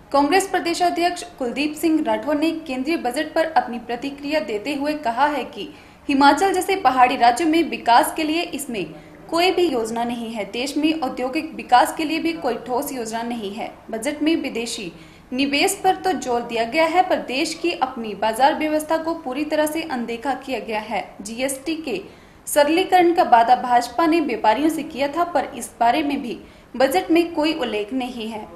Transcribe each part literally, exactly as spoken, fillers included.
कांग्रेस प्रदेशाध्यक्ष कुलदीप सिंह राठौर ने केंद्रीय बजट पर अपनी प्रतिक्रिया देते हुए कहा है कि हिमाचल जैसे पहाड़ी राज्यों में विकास के लिए इसमें कोई भी योजना नहीं है। देश में औद्योगिक विकास के लिए भी कोई ठोस योजना नहीं है। बजट में विदेशी निवेश पर तो जोर दिया गया है, पर देश की अपनी बाजार व्यवस्था को पूरी तरह से अनदेखा किया गया है। जीएसटी के सरलीकरण का वादा भाजपा ने व्यापारियों से किया था, पर इस बारे में भी बजट में कोई उल्लेख नहीं है।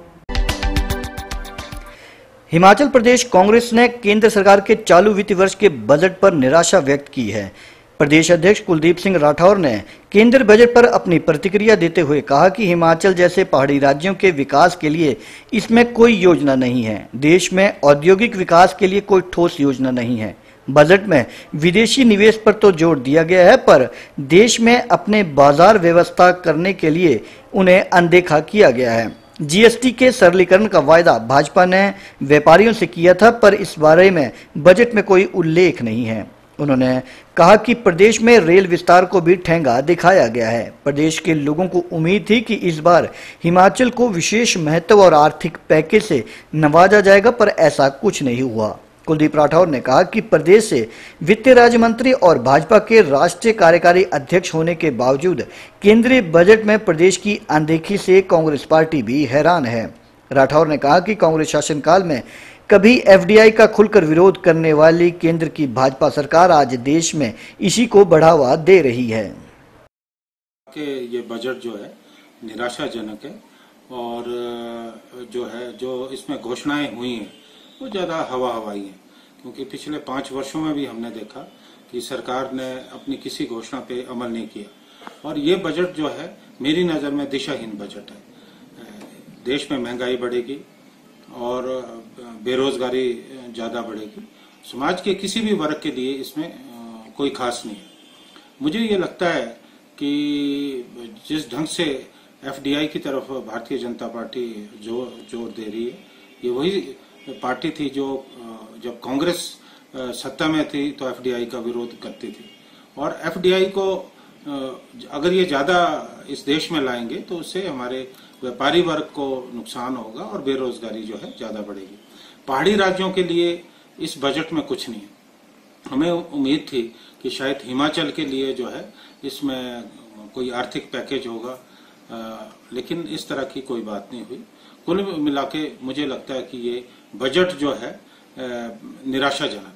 हिमाचल प्रदेश कांग्रेस ने केंद्र सरकार के चालू वित्त वर्ष के बजट पर निराशा व्यक्त की है। प्रदेश अध्यक्ष कुलदीप सिंह राठौर ने केंद्र बजट पर अपनी प्रतिक्रिया देते हुए कहा कि हिमाचल जैसे पहाड़ी राज्यों के विकास के लिए इसमें कोई योजना नहीं है। देश में औद्योगिक विकास के लिए कोई ठोस योजना नहीं है। बजट में विदेशी निवेश पर तो जोर दिया गया है, पर देश में अपने बाजार व्यवस्था करने के लिए उन्हें अनदेखा किया गया है। जीएसटी के सरलीकरण का वायदा भाजपा ने व्यापारियों से किया था, पर इस बारे में बजट में कोई उल्लेख नहीं है। उन्होंने कहा कि प्रदेश में रेल विस्तार को भी ठेंगा दिखाया गया है। प्रदेश के लोगों को उम्मीद थी कि इस बार हिमाचल को विशेष महत्व और आर्थिक पैकेज से नवाजा जाएगा, पर ऐसा कुछ नहीं हुआ। कुलदीप राठौर ने कहा कि प्रदेश से वित्त राज्य मंत्री और भाजपा के राष्ट्रीय कार्यकारी अध्यक्ष होने के बावजूद केंद्रीय बजट में प्रदेश की अनदेखी से कांग्रेस पार्टी भी हैरान है। राठौर ने कहा कि कांग्रेस शासनकाल में कभी एफडीआई का खुलकर विरोध करने वाली केंद्र की भाजपा सरकार आज देश में इसी को बढ़ावा दे रही है। कि ये बजट जो है निराशाजनक है और जो है जो इसमें घोषणाएं हुई हैं वो ज़्यादा हवा हवाई है, क्योंकि पिछले पाँच वर्षों में भी हमने देखा कि सरकार ने अपनी किसी घोषणा पे अमल नहीं किया। और ये बजट जो है मेरी नज़र में दिशाहीन बजट है। देश में महंगाई बढ़ेगी और बेरोजगारी ज़्यादा बढ़ेगी। समाज के किसी भी वर्ग के लिए इसमें कोई खास नहीं है। मुझे ये लगता है कि जिस ढंग से एफडीआई की तरफ भारतीय जनता पार्टी जो जोर दे रही है, ये वही पार्टी थी जो जब कांग्रेस सत्ता में थी तो एफडीआई का विरोध करती थी। और एफडीआई को अगर ये ज्यादा इस देश में लाएंगे तो उससे हमारे व्यापारी वर्ग को नुकसान होगा और बेरोजगारी जो है ज्यादा बढ़ेगी। पहाड़ी राज्यों के लिए इस बजट में कुछ नहीं है। हमें उम्मीद थी कि शायद हिमाचल के लिए जो है इसमें कोई आर्थिक पैकेज होगा, लेकिन इस तरह की कोई बात नहीं हुई। कुल मिला के मुझे लगता है कि ये बजट जो है निराशाजनक